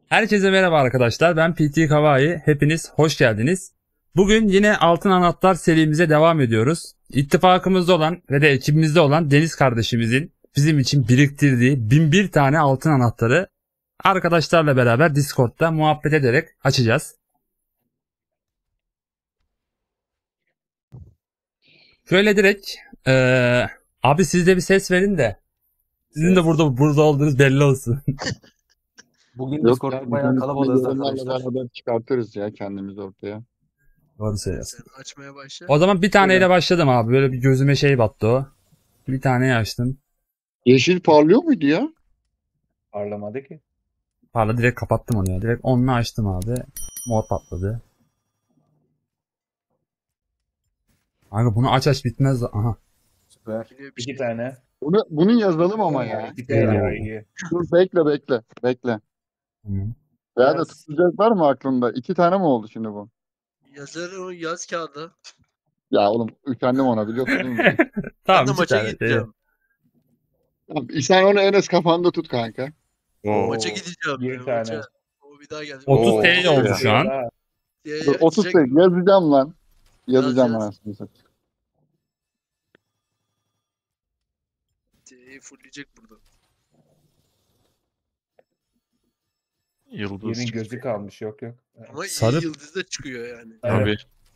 Herkese merhaba arkadaşlar. Ben PT Kawai. Hepiniz hoş geldiniz. Bugün yine Altın Anahtar serimize devam ediyoruz. İttifakımızda olan ve de ekibimizde olan Deniz kardeşimizin bizim için biriktirdiği 1001 tane altın anahtarı arkadaşlarla beraber Discord'da muhabbet ederek açacağız. Şöyle direkt abi siz de bir ses verin de sizin de burada olduğunuz belli olsun. Bugün Yok Discord'da ya, bayağı bizim kalabalığız yorumlarla arkadaşlar. beraber çıkartırız ya kendimizi ortaya. Doğru söylüyorsun. Sen açmaya başla. O zaman bir taneyle başladım abi. Böyle bir gözüme şey battı o. Bir taneyi açtım. Yeşil parlıyor muydu ya? Parlamadı ki. Parla direkt kapattım onu ya. Direkt onunla açtım abi. Mor patladı. Kanka bunu aç bitmez. Aha. Süper. Geliyor bir İki şey. tane. Bunu yazalım ama ya. İki tane iyi. Dur bekle. Tamam. Veya da Yaz. tutulacak var mı aklında? 2 tane mi oldu şimdi bu? Yazar o yaz kağıdı. Ya oğlum üşendim ona biliyorsun değil mi? Ben Tamam de iki maça tane. gideceğim. Tamam, sen onu Enes kafanda tut kanka. Maça gideceğim. Bir ben, tane. Maça. O bir daha gelecek. 30 Oo, TL oldu şu an. Dur, 30 açacak. tek yazacağım lan. Yazacağım Yaz. anasını satayım. Fullleyecek burada. Yıldız Yemin çıktı. gözü kalmış yok. Ama Sarı- iyi yıldız da çıkıyor yani. Tabii.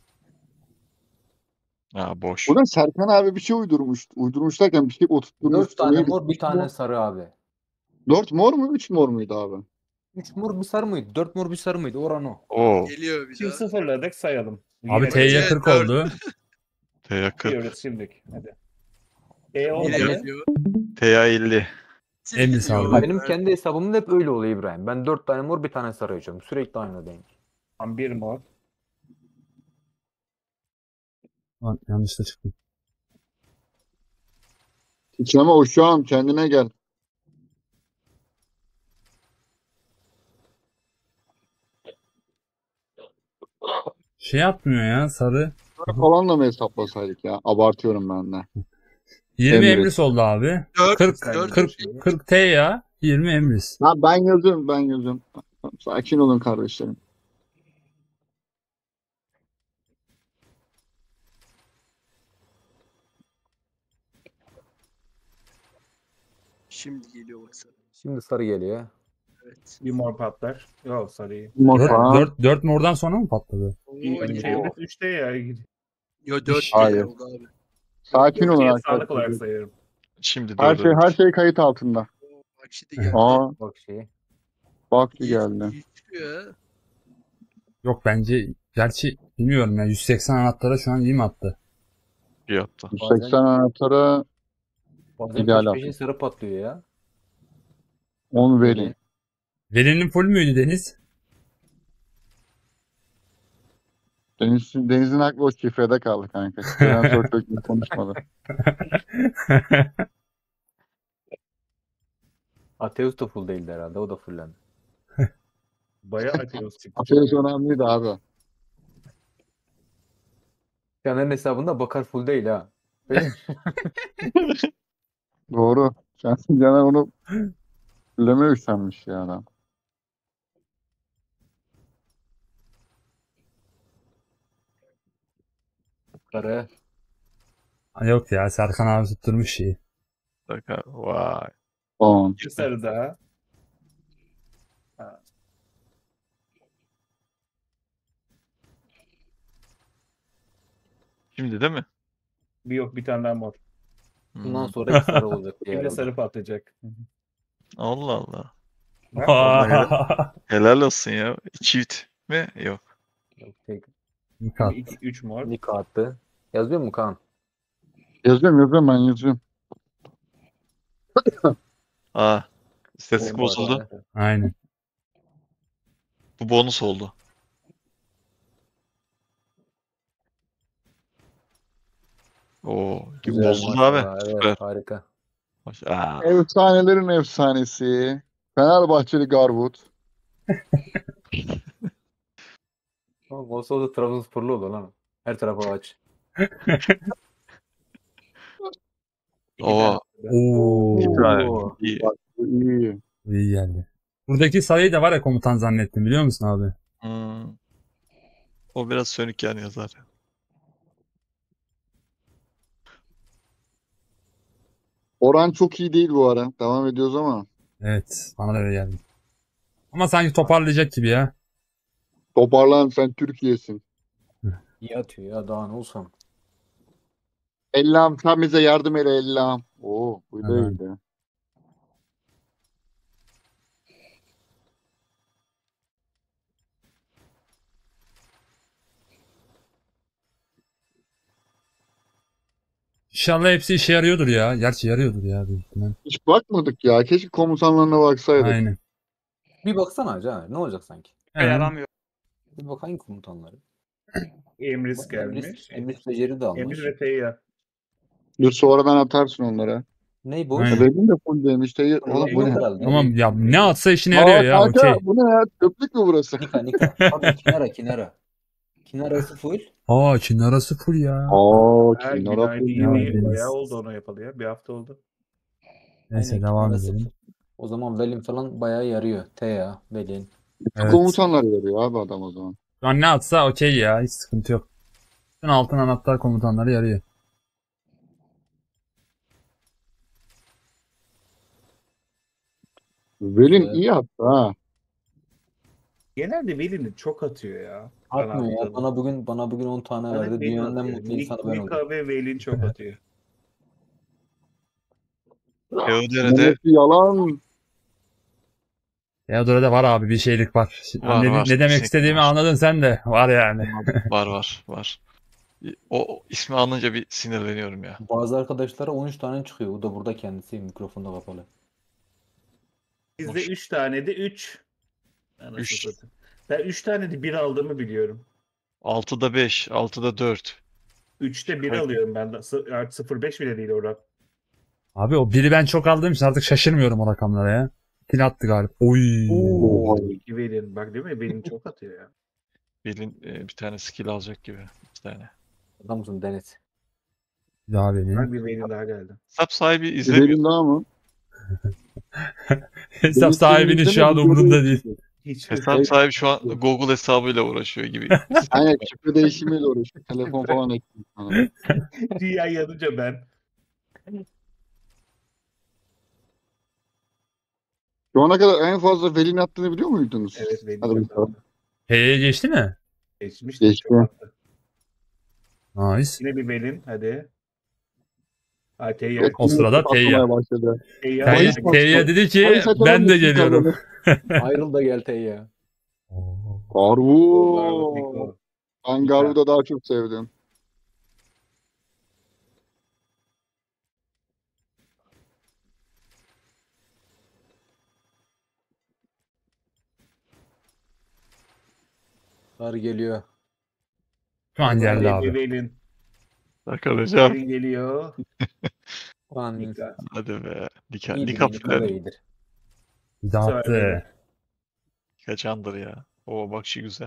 Ya boş. Buna Serkan abi bir şey uydurmuş. Uydurmuş derken bir şey oturtmuş. 4 tane mor, bir tane sarı abi. 4 mor mu 3 mor muydu abi? 3 mor bir sarı mıydı? 4 mor bir sarı mıydı? Oran o. Oo. Geliyor bir Şimdi daha. sıfırladık sayalım. Abi T'ye Maça 40 dört. oldu. T'ye 40. Diyoruz şimdilik. Hadi. E Yine olmadı. geliyor. T'ye 50. Emri saldı. Benim kendi hesabımda hep öyle oluyor İbrahim. Ben 4 tane mor, bir tane sarı açıyorum. Sürekli aynı denk. Tam bir mor. Lan, yanlış da çıktı. Titreme o şu an kendine gel. Şey atmıyor ya sarı. Falanla mı hesaplasaydık ya? Abartıyorum ben de. 20 Emri. Emris oldu abi. 4. 40 T ya. 20 Emris. Ha ben yazıyorum. Sakin olun kardeşlerim. Şimdi geliyor mesela. Şimdi sarı geliyor. Evet. Bir mor patlar. Yok sarıyı. Mor falan. 4 mordan sonra mı patladı? Oo, İyi, yine. çevresi 3'te ya. Yo 4 Hayır. oldu abi. Sakin olun Sağlık olarak arkadaşlar. sayıyorum. Şimdi Her şey kayıt altında. Oo, bak şimdi geldi. Aa Bak şeyi. bak İyi, geldi. iyi çıkıyor ya. Yok bence gerçi bilmiyorum ya 180 anahtara şu an iyi mi attı? iyi attı. 180 anahtarı Bazen İdeal peş peşe sarı patlıyor ya. 10 verin. Verinin full müydü Deniz? Deniz'in aklı o şifrede kaldı kanka. Şifreden sonra çok iyi konuşmadı. Ateus da full değildi herhalde. O da fullendi. Bayağı atıyoruz çıktı. Ateş önemliydi abi. Caner'in hesabında bakar full değil ha. Doğru. Caner onu fullemeye üşenmiş ya adam. Sarı. Yok ya Serkan abi tutturmuş şeyi. Bakar. Vay. 10. Bir sarı daha. Şimdi değil mi? Bir tane daha mor. Bundan sonra iki sarı olacak diye Bir de herhalde. sarı patlayacak. Allah Allah. Ha? Helal olsun ya. Çift mi? Yok. Yok, tek. Yıkat. 3 mor. Nika attı. Yazıyor mu Kaan? Yazıyorum ben yazıyorum. Aa. İstatistik Bomba bozuldu. attı. Aynen. Bu bonus oldu. Oo. Gün Güzel bozuldu maşallah, abi. evet, Süper. harika. Aa. Efsanelerin efsanesi. Fenerbahçeli Garwood. Ama olsa o da Trabzonsporlu olur lan. Her tarafa aç. İki Oo. tane. Oo. Bir tane. İyi. İyi. İyi geldi. Buradaki sarıyı da var ya komutan zannettim biliyor musun abi? Hmm. O biraz sönük yanıyor zaten. Oran çok iyi değil bu ara. Devam ediyoruz ama. Evet. Bana da öyle geldi. Ama sanki toparlayacak gibi ya. Toparlan, sen Türkiye'sin. İyi atıyor ya, daha ne olsam. Ellam sen bize yardım eyle Ellam. Oo, bu da Evet. iyiydi. İnşallah hepsi işe yarıyordur ya. Gerçi yarıyordur ya büyük ihtimal. Hiç bakmadık ya. Keşke komutanlarına baksaydık. Aynen. Bir baksana Caner, ne olacak sanki? Hemen. Yaramıyor. Bir bak hangi komutanları? Emris Bak, gelmiş. Emris Beceri de almış. Emir ve Teyya. Dur sonradan atarsın onlara. Ney bu? Aynen. Benim de full demiş. Oğlum bu Yok ne? herhalde. Tamam ya ne atsa işine yarıyor ya. kanka, Okey. bu ne ya? Çöplük mü burası? Nika. Pardon, Kinara. Kinarası full. Aa Çin arası full ya. Her gün Kinara aynı full. yemeği Deniz. bayağı oldu onu yapalı ya. Bir hafta oldu. Neyse Aynen, devam Kinarası edelim. full. O zaman Velin falan bayağı yarıyor. Teya, Velin. Evet. Komutanlar veriyor abi adam o zaman. Şu an ne atsa okey ya. Hiç sıkıntı yok. Bütün altın anahtar komutanları yarıyor. Velin Evet. iyi attı ha. Genelde Veli'ni çok atıyor ya. Atmıyor ya. Kanatlı. Bana bugün 10 tane Bana verdi. Velin Dünyanın en atıyor. mutlu insanı ben oldum. Nika ve Velin çok atıyor. Teodere'de Mehmet'i yalan. Theodora'da var abi bir şeylik var. Var, ne, var. ne demek Kesinlikle istediğimi var. anladın sen de. Var yani. var. O ismi anınca bir sinirleniyorum ya. Bazı arkadaşlara 13 tane çıkıyor. O da burada kendisi mikrofonda kapalı. Bizde 3 tane de 3. Üç. Ben 3 tane de 1 aldığımı biliyorum. 6'da 5, 6'da 4. 3'te 1 alıyorum ben de. Artık 0.5 bile değil oran. Abi o biri ben çok aldığım için artık şaşırmıyorum o rakamlara ya. Pil attı galiba. Oy. Oo. Velin. Bak değil mi? Velin çok atıyor ya. Bilin bir tane skill alacak gibi. Bir tane. Adamsın Deniz. Daha benim. Bak bir Velin daha geldi. Hesap sahibi izlemiyor. Velin daha mı? Hesap Benim sahibinin senin şu an izlemediğin umurunda videoyu- değil. Hiç. Hesap sahibi şu an Google hesabıyla uğraşıyor gibi. Aynen şifre değişimiyle uğraşıyor. Telefon falan ekliyor sana. Dünya yanınca ben. Şu ana kadar en fazla Velin attığını biliyor muydunuz? Evet Velin Hadi çok bakalım. attı. H'ye geçti mi? Geçmiş. Geçti. Çok attı. Nice. Yine bir Velin. Hadi. Teyya. Evet, O sırada patlamaya Teyya. başladı. Teyya. Mayıs Teyye dedi ki Mayıs açalım ben de mı? geliyorum. Ayrıl da gel Teya. Garvu. Ben Garvu'da daha çok sevdim. Kar geliyor. Şu an geldi Bir abi. Velin. Arkadaşlar. Velin geliyor. Lan Nika. Hadi be. Nika iyidir. Nika Nika da falan. iyidir. Dağıttı. Nika candır ya. O bak şu güzel.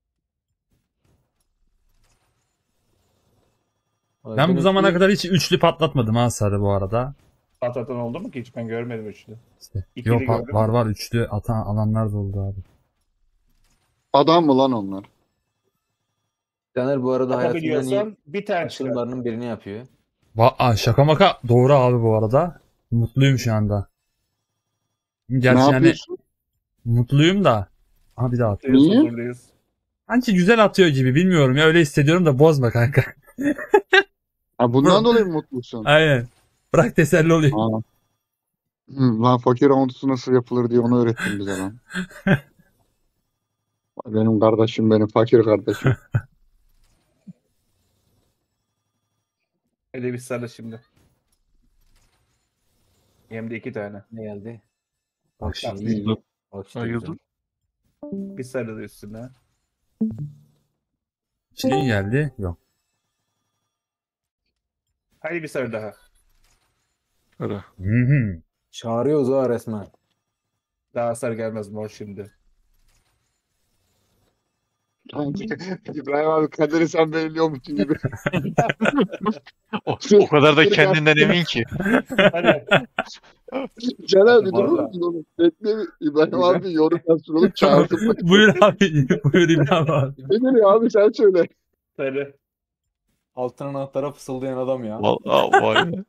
Ben bu zamana kadar hiç üçlü patlatmadım ha sarı bu arada. Patatan oldu mu ki hiç? Ben görmedim üçlü. İşte. İkili Yok gördün mü? var üçlü alanlar da oldu abi. Adam mı lan onlar? Caner bu arada hayatının en iyi Yapabiliyorsan bir tane çıkar. açılımlarının birini yapıyor. Şaka maka doğru abi bu arada. Mutluyum şu anda. Gerçi Ne yani yapıyorsun? mutluyum da. Aha bir daha at. Niye? Hazırlıyız. Sanki güzel atıyor gibi bilmiyorum ya öyle hissediyorum da bozma kanka. Ha, bundan dolayı mı mutlusun? Aynen. Bırak teselli olayım. Ha. Lan fakir roundusu nasıl yapılır diye onu öğrettin bize lan. Benim kardeşim benim fakir kardeşim. Hadi bir sarı şimdi. Hem de 2 tane. Ne geldi? Bak şimdi. şimdi. Bak işte Ayıldı. güzel. Bir sarı da üstüne. Şey geldi. Yok. Hadi bir sarı daha. Ara. Hı-hı. Çağırıyoruz ha resmen. Daha sarı gelmez mor şimdi. İbrahim abi kaderi sen belirliyormuşsun gibi. O kadar da kendinden emin ki. Hadi. Caner bir durur Vallahi. musun oğlum? Bekle İbrahim abi yorum yazsın oğlum çağırsın. Bak. Buyur abi. Buyur İbrahim abi. Ne geliyor abi sen söyle. Sarı. Altın anahtara fısıldayan adam ya. Vallahi vay be.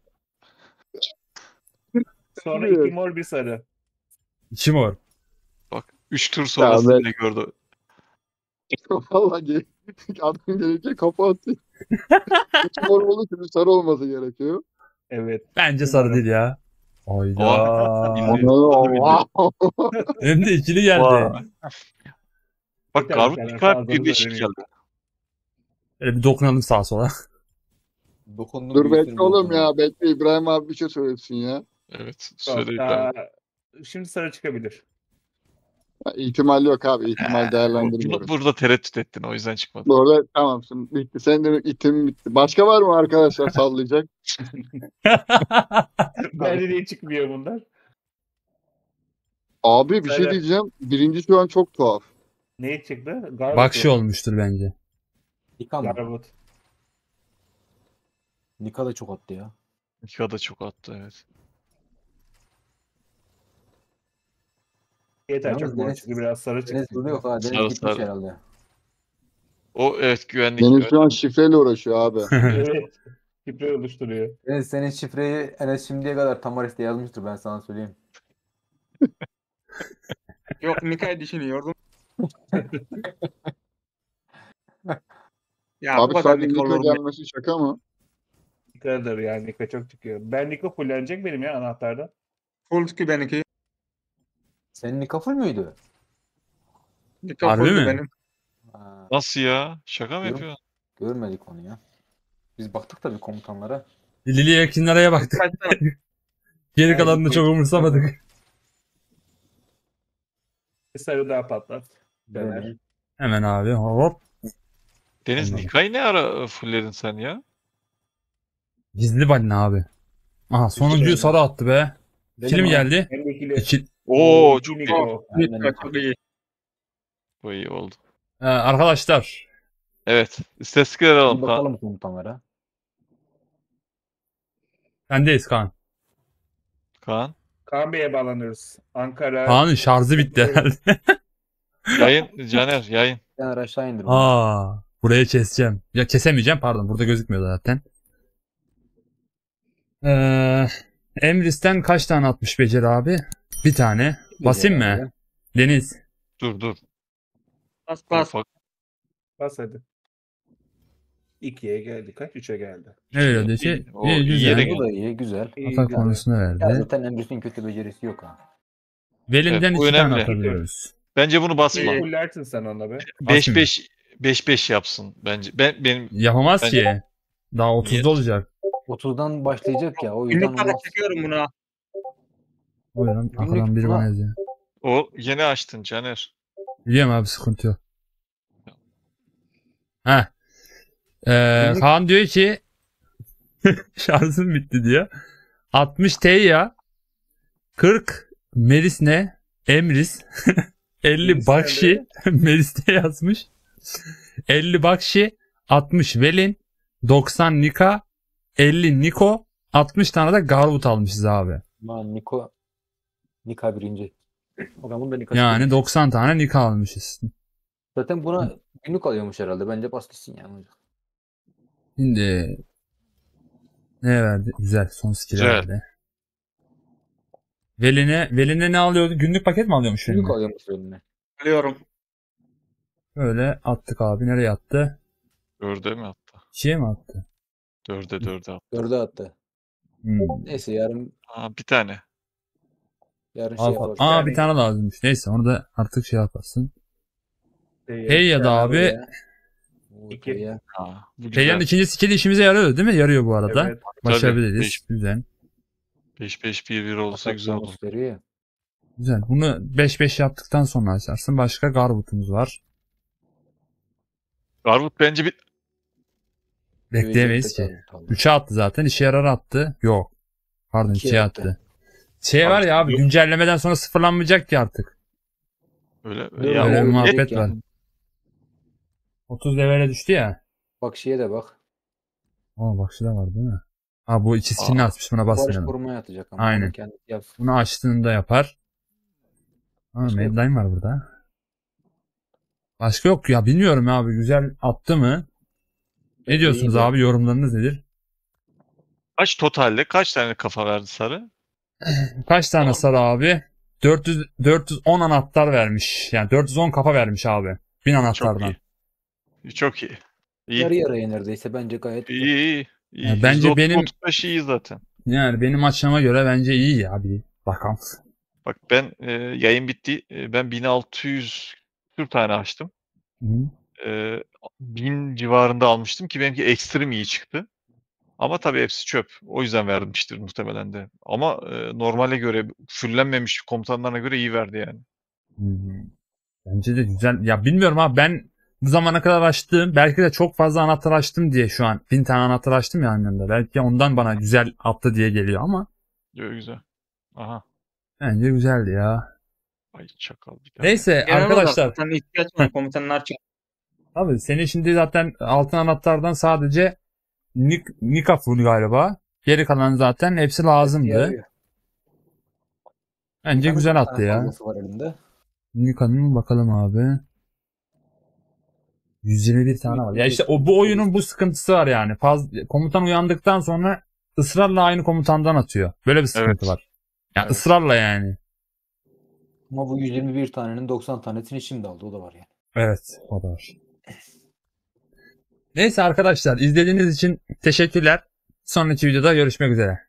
Sonra Evet. 2 mor bir sarı. İçi mor. Bak 3 tur sonrasında ne gördü. Valla adam gelince kafa atıyor. Hiç mor olduğu için sarı olması gerekiyor. Evet. Bence sarı değil ya. Hayda. Bildi. Oha. Hem de ikili geldi. Vay. Bak Yeter, Garvut bir tane Nikar fazla bir değişik öğreniyor. geldi. Böyle bir dokunalım sağa sola. Dokundum Dur büyüsün bekle oğlum dokundum. ya. Bekle İbrahim abi bir şey söylesin ya. Evet. Yok, Söyle daha- İbrahim. Şimdi sarı çıkabilir. İhtimal yok abi. İhtimal değerlendirmiyorum. Burada tereddüt ettin o yüzden çıkmadı. Doğru tamamsın. Bitti. Sen de itim bitti. Başka var mı arkadaşlar sallayacak? Bence niye çıkmıyor bunlar? Abi bir şey Söyle. diyeceğim. Birinci şu an çok tuhaf. Ne çıktı? Garvut. Bakşı olmuştur bence. Nika mı? Garvut. Nika da çok attı ya. Nikar da çok attı evet. Yeter Yalnız çok mor Deniz- çıktı. Biraz sarı Deniz çıktı. duruyor ha. Deniz Sarı, gitmiş sarı. herhalde. O evet güvenlik. Deniz şu an şifreyle uğraşıyor abi. Evet. Şifre oluşturuyor. Deniz senin şifreyi Enes şimdiye kadar Tamaris'te yazmıştır ben sana söyleyeyim. Yok Nika'yı düşünüyordum. Ya bu Abi kadar sadece Nika Nika olur mu? gelmesi şaka mı? Nika'dır yani. Nika çok çıkıyor. Ben Nika fullenecek benim ya anahtarda. Full ki benimki. Senin Nika full müydü? Nika Harbi fulldü mi? benim. Ha, Nasıl ya? Şaka mı Yok. yapıyorsun? görmedik onu ya. Biz baktık tabii komutanlara. Lili Yakinlara'ya baktık. Kaç tane? Geri Yani kalanını çok umursamadık. Bir sarı daha patlat. Döner. Döner. Hemen abi hop. Deniz Anladım. Nika'yı ne ara fullledin sen ya? Gizli balina abi. Aha sonuncuyu sarı attı be. İkili mi geldi? Hem de ikili. İki. Oo İki çok iyi. Niko. Aynen Nika çok iyi. Bu iyi oldu. Arkadaşlar. Evet. İstatistikleri Bir alalım. Kaan. bakalım komutanlara. Sendeyiz Kaan. Kaan. Kaan Bey'e bağlanıyoruz. Ankara. Kaan'ın şarjı bitti herhalde. Yayın. Caner yayın. Yani aşağı indir onu. Aa, burayı keseceğim. Ya kesemeyeceğim pardon. Burada gözükmüyor zaten. Emris'ten kaç tane atmış Beceri abi? Bir tane. Basayım mı? Abi. Deniz. Dur. Bas bas. Ufak. Bas hadi. 2'ye geldi. Kaç? 3'e geldi. Ne veriyordu ki? O İyi, iyi güzel. yere Bu geldi. da iyi, güzel. İyi, Atak güzel. konusunu Ya verdi. zaten Emrüs'ün kötü becerisi yok ha. Velinden Evet, bu 2 tane önemli. atabiliyoruz. Bence bunu basma. İyi. Fullersin sen ona be. 5-5 yapsın bence. Benim Yapamaz Bence- ki. Daha 30'da olacak. 30'dan başlayacak ya. O yüzden Günlük para olmaz. çekiyorum buna. O yüzden Günlük arkadan biri buna- bana yazıyor. o yeni açtın Caner. Biliyorum abi sıkıntı yok. Heh. Günlük- Kaan diyor ki şarjım bitti diyor. 60 Teya 40 Merisne Emris 50 Meris Bakşi Meris'te yazmış. 50 Bakşi 60 Velin 90 Nika 50 Niko 60 tane de Garvut almışız abi. Lan Nika birinci. O zaman da Nika Yani birinci. 90 tane Nika almışız. Zaten buna günlük alıyormuş herhalde. Bence bas gitsin yani. Şimdi ne verdi? Güzel. Son skill Güzel. verdi. Veline ne alıyordu? Günlük paket mi alıyormuş Günlük Veline? alıyormuş eline. Alıyorum. Böyle attık abi. Nereye attı? 4'e mi attı? Şeye mi attı? 4'e attı. 4'e attı. Hmm. Neyse yarın Bir tane. şey Al, yaparız. aa bir tane lazımmış. Neyse onu da artık şey yaparsın. Hey ya da abi. Ya. İki. Ya. Bu güzel. Peyyan'ın ikinci skill'i işimize yarıyor değil mi? Yarıyor bu arada. Evet. Başarabiliriz. Beş. Güzel. 5-5-1-1 olsa Atak güzel olur. bonus veriyor. Güzel. Bunu 5-5 yaptıktan sonra açarsın. Başka Garvut'umuz var. Garvut bence bir... Bekleyemeyiz ki. Güvecekte kaldı. 3'e attı zaten. İşe yarar attı. Yok. Pardon 2'ye İkiye attı. attı. Şey var ya abi Yok. güncellemeden sonra sıfırlanmayacak ki artık. Öyle, Yok, ya, Öyle bir o muhabbet direkt var. yani. 30 levele düştü ya. Bak şeye de bak. Aa bak şu da var değil mi? Ha bu iki skinini Aa, atmış, buna Barış basmayalım. korumaya atacak ama. Aynen. Onu kendisi yapsın. Bunu açtığında yapar. Ha, Başka yok. Medline var burada. Başka yok ya, bilmiyorum abi, güzel attı mı? Ne Bence diyorsunuz iyi abi, yorumlarınız nedir? Kaç totalde kaç tane kafa verdi sarı? Kaç tane Tamam. sarı abi? 410 anahtar vermiş. Yani 410 kafa vermiş abi. 1000 Çok anahtardan. iyi. Çok iyi. İyi. Yarı yarıya neredeyse bence gayet güzel. İyi. İyi. Ya bence %30, benim- 35 iyi zaten. Yani benim açıma göre bence iyi ya, bir bakalım. Bak ben yayın bitti. Ben 1600 tane açtım. Hı. 1000 civarında almıştım ki benimki ekstrem iyi çıktı. Ama tabii hepsi çöp. O yüzden vermiştir muhtemelen de. Ama normale göre fullenmemiş komutanlarına göre iyi verdi yani. Hı. Bence de güzel. Ya bilmiyorum abi, ben bu zamana kadar açtığım, belki de çok fazla anahtar açtım diye şu an 1000 tane anahtar açtım ya annemde. Belki ondan bana güzel attı diye geliyor ama Güzel. Aha. bence güzeldi ya. Ay çakal bir tane. Neyse Genel arkadaşlar. olarak zaten ihtiyaç var. Komutanlar çok. Abi senin şimdi zaten altın anahtardan sadece Nika full galiba. Geri kalan zaten hepsi lazımdı. Yarıyor. Bence Nika'nın güzel bir attı tane ya. fazlası var elinde. Nika'nın bakalım abi. 121 tane var. Ya işte bu oyunun bu sıkıntısı var yani. Komutan uyandıktan sonra ısrarla aynı komutandan atıyor. Böyle bir sıkıntı Evet. var. Yani Evet. ısrarla yani. Ama bu 121 tanenin 90 tanesini şimdi aldı. O da var yani. Evet, o da var. Neyse arkadaşlar, izlediğiniz için teşekkürler. Sonraki videoda görüşmek üzere.